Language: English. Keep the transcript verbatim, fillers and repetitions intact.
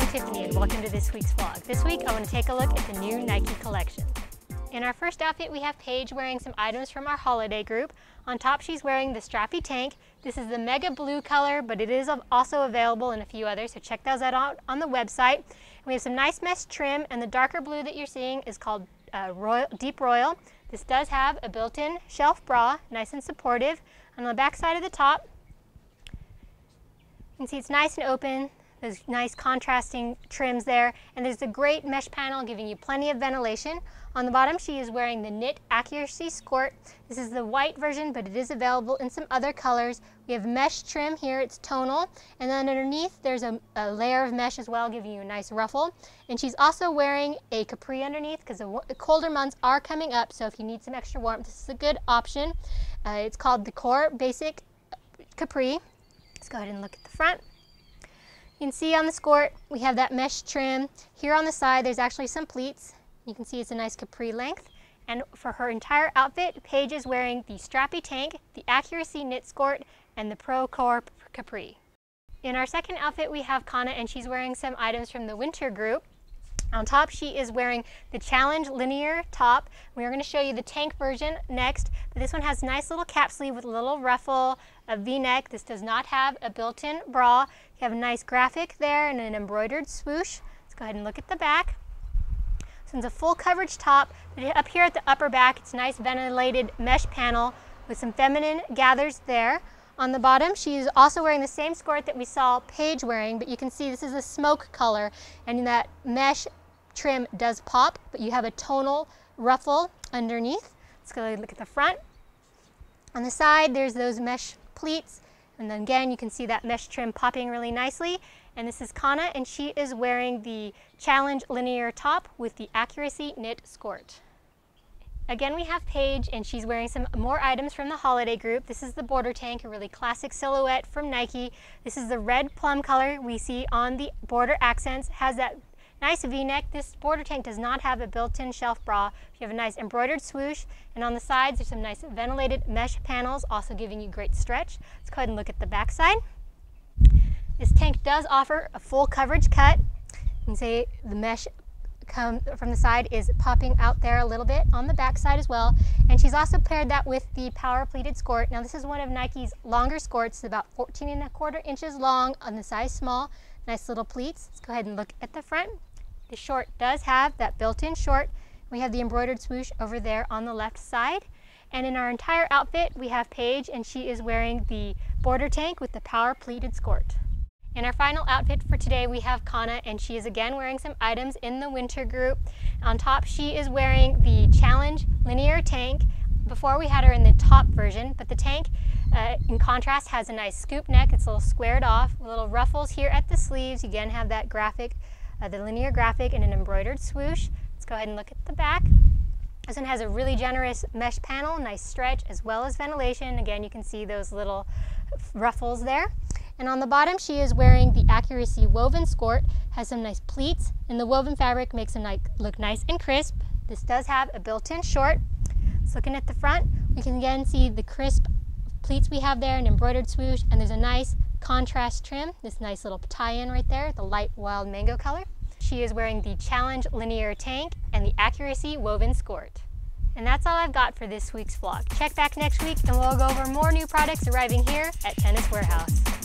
Tiffany and welcome to this week's vlog. This week I want to take a look at the new Nike collection. In our first outfit we have Paige wearing some items from our holiday group. On top she's wearing the strappy tank. This is the mega blue color, but it is also available in a few others, so check those out on the website. And we have some nice mesh trim, and the darker blue that you're seeing is called uh, Royal, Deep Royal. This does have a built-in shelf bra, nice and supportive. On the back side of the top, you can see it's nice and open. There's nice contrasting trims there, and there's a great mesh panel giving you plenty of ventilation. On the bottom she is wearing the knit accuracy skirt. This is the white version, but it is available in some other colors. We have mesh trim here, it's tonal, and then underneath there's a, a layer of mesh as well, giving you a nice ruffle. And she's also wearing a capri underneath because the, the colder months are coming up, so if you need some extra warmth, this is a good option. Uh, it's called the Core Basic Capri. Let's go ahead and look at the front. You can see on the skirt we have that mesh trim. Here on the side there's actually some pleats. You can see it's a nice capri length. And for her entire outfit, Paige is wearing the strappy tank, the accuracy knit skirt, and the Pro Core capri. In our second outfit we have Kana, and she's wearing some items from the winter group. On top she is wearing the Challenge linear top. We're going to show you the tank version next, but this one has a nice little cap sleeve with a little ruffle, a V-neck. This does not have a built-in bra. You have a nice graphic there and an embroidered swoosh. Let's go ahead and look at the back. This one's a full coverage top, but up here at the upper back it's a nice ventilated mesh panel with some feminine gathers there. On the bottom she is also wearing the same skirt that we saw Paige wearing, but you can see this is a smoke color, and that mesh trim does pop, but you have a tonal ruffle underneath. Let's go look at the front. On the side there's those mesh pleats, and then again you can see that mesh trim popping really nicely. And this is Kana, and she is wearing the Challenge linear top with the accuracy knit skirt. Again we have Paige, and she's wearing some more items from the holiday group. This is the border tank, a really classic silhouette from Nike. This is the red plum color we see on the border accents. It has that nice V-neck. This border tank does not have a built-in shelf bra. You have a nice embroidered swoosh, and on the sides there's some nice ventilated mesh panels, also giving you great stretch. Let's go ahead and look at the back side. This tank does offer a full coverage cut. You can see the mesh come from the side is popping out there a little bit on the back side as well, and she's also paired that with the power pleated skirt. Now this is one of Nike's longer skirts, about fourteen and a quarter inches long on the size small. Nice little pleats. Let's go ahead and look at the front. The short does have that built-in short. We have the embroidered swoosh over there on the left side. And in our entire outfit we have Paige, and she is wearing the border tank with the power pleated skirt. In our final outfit for today we have Kana, and she is again wearing some items in the winter group. On top she is wearing the Challenge linear tank. Before we had her in the top version, but the tank uh, in contrast has a nice scoop neck. It's a little squared off, little ruffles here at the sleeves. You again have that graphic, uh, the linear graphic, and an embroidered swoosh. Let's go ahead and look at the back. This one has a really generous mesh panel, nice stretch, as well as ventilation. Again, you can see those little ruffles there. And on the bottom she is wearing the accuracy woven skirt, has some nice pleats, and the woven fabric makes them look nice and crisp. This does have a built-in short. So looking at the front, we can again see the crisp pleats we have there, an embroidered swoosh, and there's a nice contrast trim, this nice little tie-in right there, the light wild mango color. She is wearing the Challenge linear tank and the accuracy woven skirt. And that's all I've got for this week's vlog. Check back next week and we'll go over more new products arriving here at Tennis Warehouse.